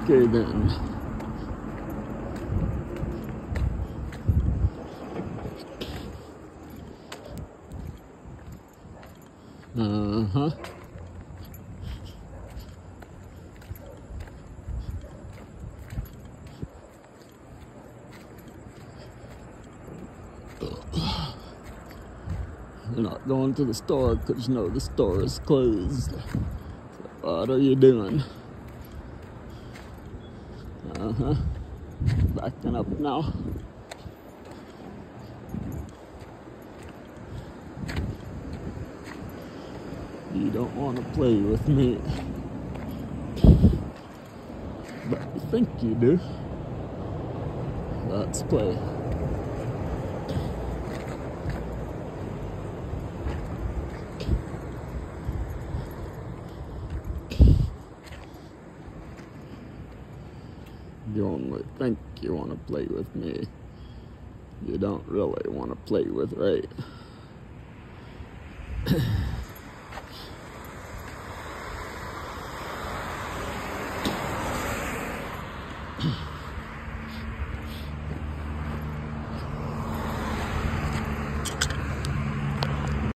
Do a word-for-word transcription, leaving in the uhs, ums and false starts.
Okay then. Uh-huh. You're not going to the store because you know the store is closed. So what are you doing? Uh-huh. Backing up now. You don't want to play with me. But you think you do. Let's play. You only think you want to play with me. You don't really want to play with Ray.